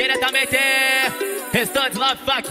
Diretamente, Restantes Love Fuck.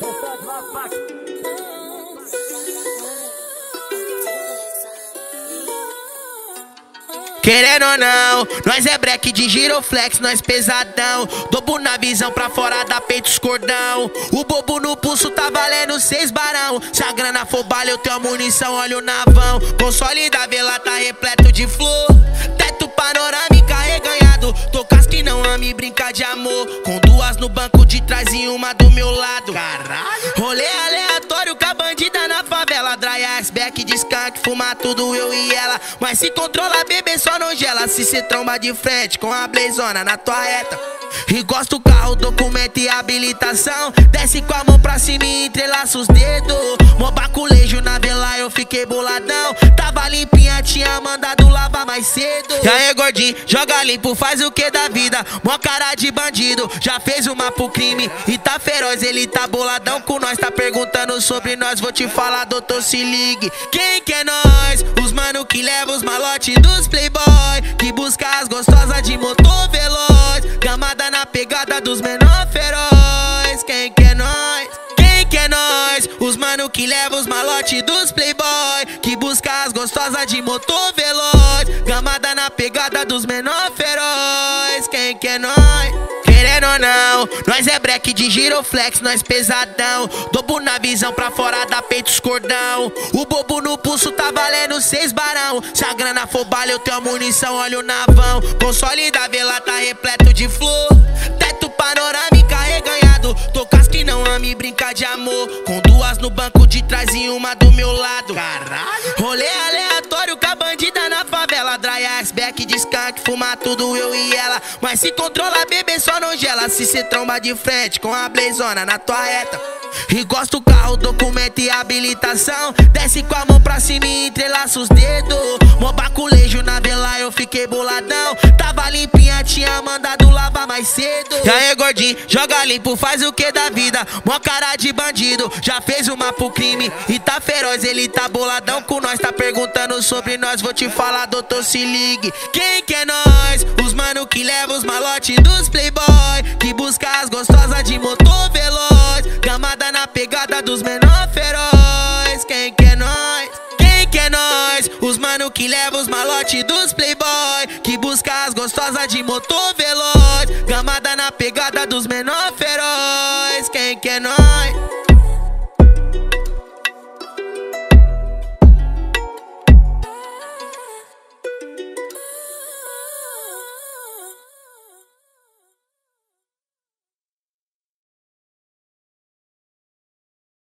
Querendo ou não, nós é break de giroflex, nós pesadão. Dobo na visão pra fora da peito os cordão. O bobo no pulso tá valendo 6 barão. Se a grana for bala eu tenho munição, olha o navão. Console da vela tá repleto de flor. Teto panorâmica reganhado. Tô casca e não ame brincar de amor. Com 2 no banco de trás e uma do meu lado. Caralho. Rolê aleatório com a bandida na favela. Dry iceberg de skunk, fuma tudo eu e ela. Mas se controla, bebê, só não gela. Se cê tromba de frente com a blazona na tua reta. E gosta o carro, documento e habilitação. Desce com a mão pra cima e entrelaça os dedos. Mó baculejo na vela, eu fiquei boladão. Tava limpinha, tinha mandado lavar mais cedo. E aí, gordinho, joga limpo, faz o que da vida? Mó cara de bandido, já fez uma pro crime. E tá feroz, ele tá boladão com nós. Tá perguntando sobre nós, vou te falar, doutor, se ligue. Quem que é nós? Os mano que leva os malotes dos playboy, que busca as gostosas de motor veloz. Gamada na pegada dos menor feroz. Quem que é nós? Quem que é nós? Os mano que leva os malotes dos playboy, que busca as gostosas de motor veloz. Gamada na pegada dos menor feroz. Quem que é nós? Querendo ou não, nós é break de giroflex, nós pesadão. Dobo na visão pra fora da peito os cordão. O bobo no pulso tá valendo 6 barão. Se a grana for bala eu tenho munição, olha o navão. Console da vela tá repleto de flor. Teto panorâmica reganhado. Tô casca e não ame brincar de amor. Com 2 no banco de trás e uma do meu lado. Caralho. Rolê aleatório com a bandida na favela. Dry iceberg de skunk, fuma tudo eu e ela. Mas se controla, bebê, só não gela. Se cê tromba de frente com a blazona na tua reta. E gosta o carro, documento e habilitação. Desce com a mão pra cima e entrelaça os dedos. Mó baculejo na vela, eu fiquei boladão. Tava limpinha, tinha mandado lavar mais cedo. E aí, gordinho, joga limpo, faz o que da vida? Mó cara de bandido, já fez uma pro crime. E tá feroz, ele tá boladão com nós. Tá perguntando sobre nós, vou te falar, doutor, se ligue. Quem que é nós? Os mano que leva os malotes dos playboy, que busca as gostosas de motor veloz. Gamada na pegada dos menor feroz. Quem que é nós? Quem que é nós? Os mano que leva os malotes dos playboy, que busca as gostosas de motor veloz. Gamada na pegada dos menor feroz.